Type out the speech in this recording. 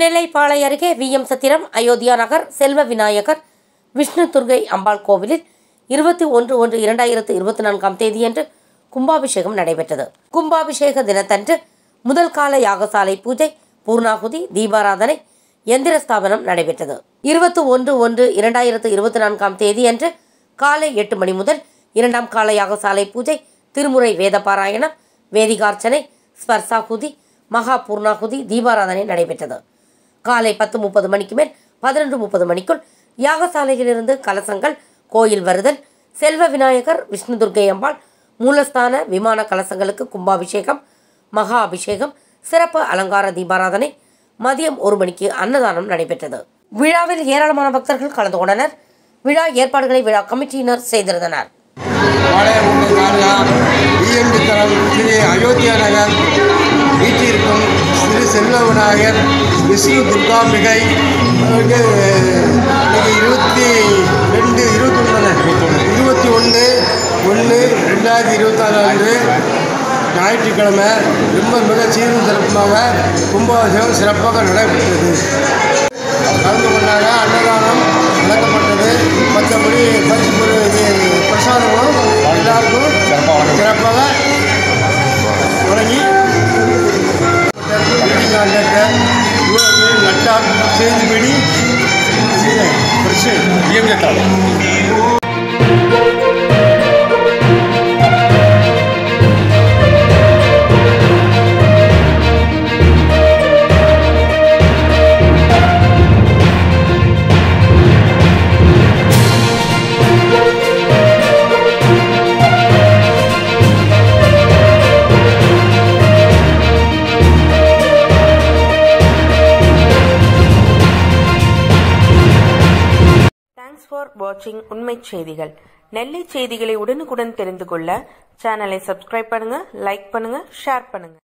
நெல்லைப்பாளை அருகே விஎம் சத்திரம், அயோத்தியா நகர், செல்வ விநாயகர், விஷ்ணு துர்க்கை அம்பாள் கோவிலில் 21/1/2024 தேதியன்று கும்பாபிஷேகம் நடைபெற்றது. கும்பாபிஷேக தினத்தன்று முதல் கால யாகசாலை பூஜை, பூர்ணாகுதி, தீபாராதனை, எந்திர ஸ்தாபனம் நடைபெற்றது. 21/1/2024 தேதியன்று காலை 8 மணி முதல் 2ஆம் கால யாகசாலை பூஜை, திருமுறை வேத பாராயணம், வேதிகார்ச்சனை, ஸ்பர்சாகுதி, மகா பூர்ணாகுதி, தீபாராதனை நடைபெற்றது. காலை 10:30 மணிக்கு மேல் 11:30 மணிக்குள் யாகசாலையிலிருந்து கலசங்கள் கோயில் வருதல், செல்வ விநாயகர், விஷ்ணு துர்க்கை அம்பாள் மூலஸ்தான விமான கலசங்களுக்கு கும்பாபிஷேகம், மகா அபிஷேகம், சிறப்பு அலங்கார தீபாராதனை, மதியம் 1 மணிக்கு அன்னதானம் நடைபெற்றது. விழாவில் ஏராளமான பக்தர்கள் கலந்து கொண்டனர். விழா ஏற்பாடுகளை விழா கமிட்டியினர் செய்திருந்தனர். அயோத்தியா நகர் வீட்டிற்கும் ஸ்ரீ செல்வ விநாயகர் விஷ்ணு துர்காம்பிகை 21/1/2024 அன்று ஞாயிற்றுக்கிழமை ரொம்ப மிக சீரும் சிறப்புமாக கும்பாபிஷேகம் சிறப்பாக நடைபெற்றது. கலந்து கொண்டாங்க. அன்னதானம் வழங்கப்பட்டது. மற்றபடி பிரசாதங்களும் எல்லாருக்கும் சிறப்பாக வழங்கி நட்டார் செய்திப்படி Thanks for watching உண்மை செய்திகள். நெல்லை செய்திகளை உடனுக்குடன் தெரிந்து கொள்ள சேனலை சப்ஸ்கிரைப் பண்ணுங்க, லைக் பண்ணுங்க, ஷேர் பண்ணுங்க.